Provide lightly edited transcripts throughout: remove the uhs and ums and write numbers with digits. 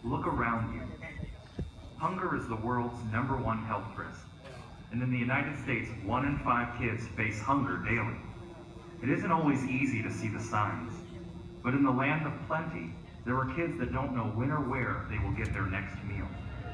Look around you. Hunger is the world's #1 health risk. And in the United States, 1 in 5 kids face hunger daily. It isn't always easy to see the signs. But in the land of plenty, there are kids that don't know when or where they will get their next meal.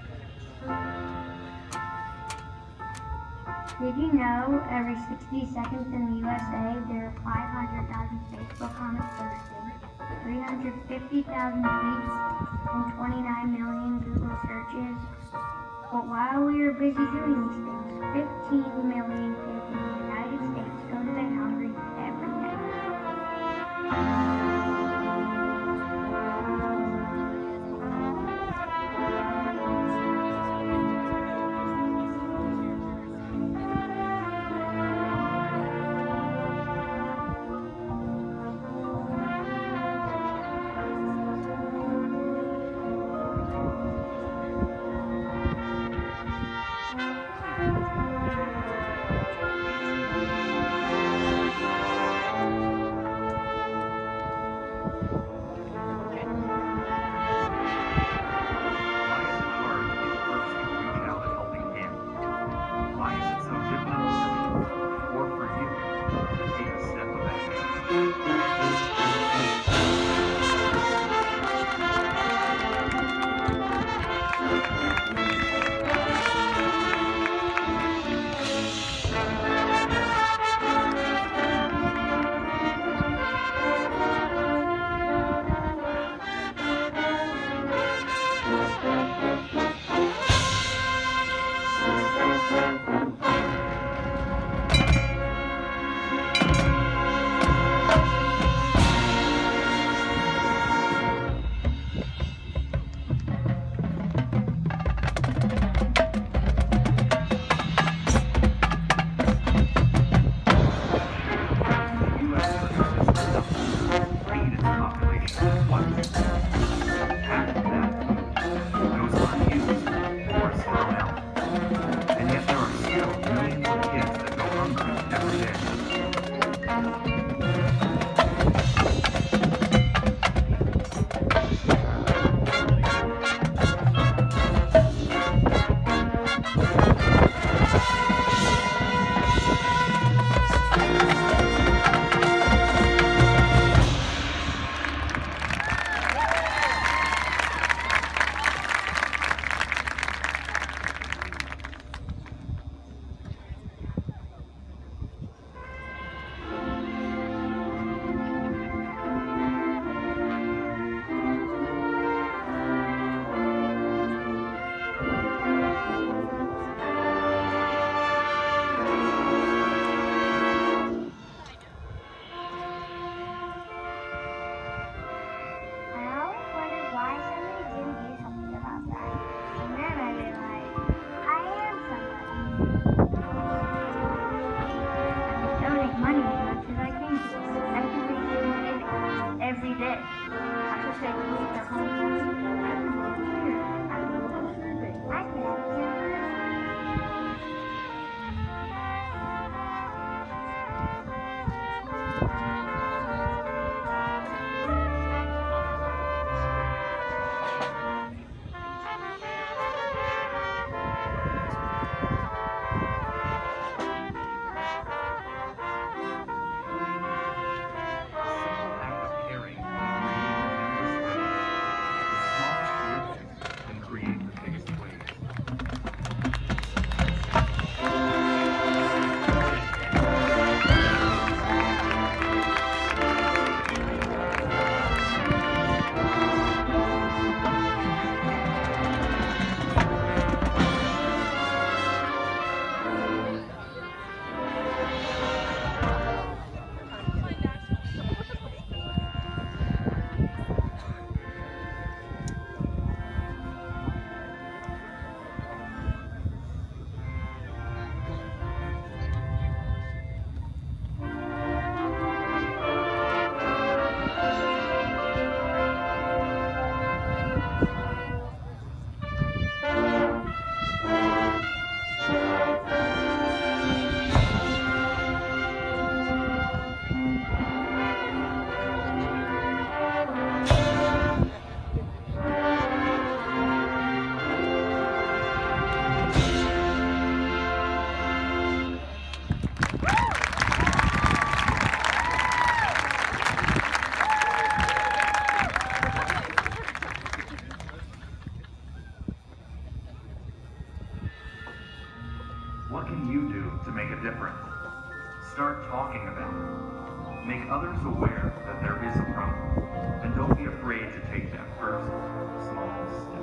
Did you know every 60 seconds in the USA there are 500,000 Facebook comments posted, 350,000 tweets, and 29 million Google searches? But while we are busy doing these things, 15 million kids in the United States go to bed hungry every night. talking about it. Make others aware that there is a problem, and don't be afraid to take that first small step.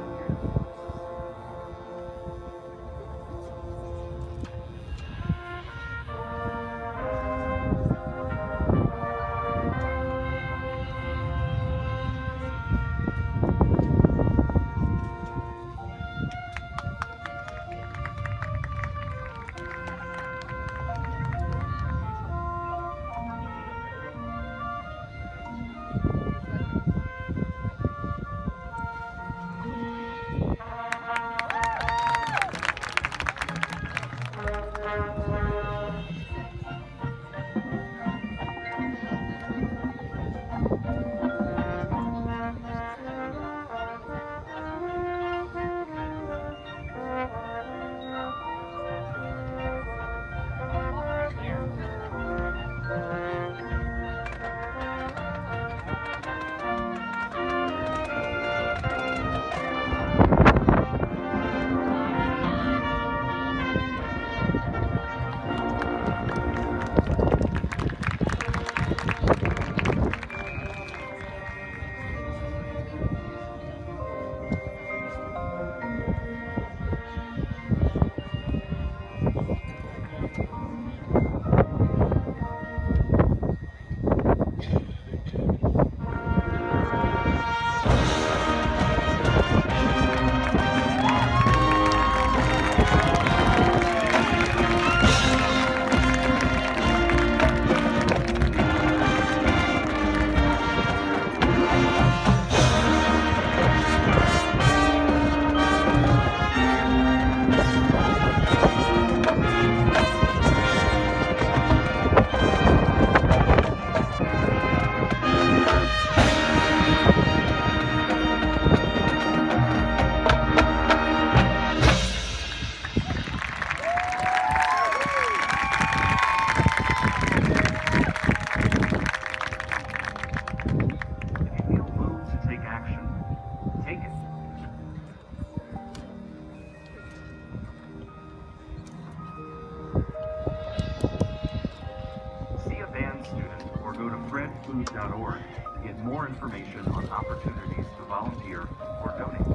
fredfoods.org to get more information on opportunities to volunteer or donate.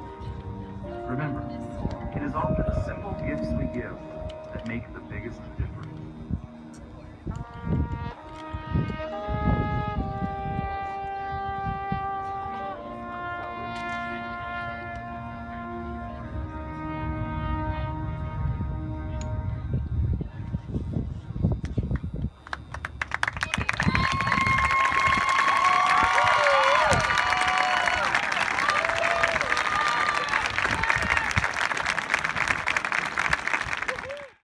Remember, it is often the simple gifts we give that make the biggest difference.